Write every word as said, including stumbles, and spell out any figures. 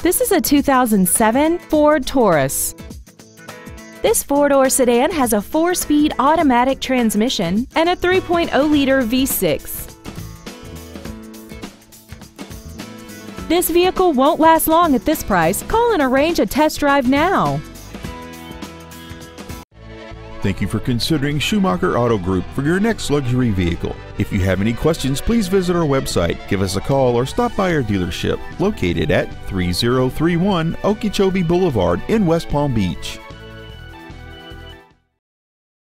This is a two thousand seven Ford Taurus. This four-door sedan has a four-speed automatic transmission and a three point oh liter V six. This vehicle won't last long at this price. Call and arrange a test drive now. Thank you for considering Schumacher Auto Group for your next luxury vehicle. If you have any questions, please visit our website, give us a call, or stop by our dealership located at three oh three one Okeechobee Boulevard in West Palm Beach.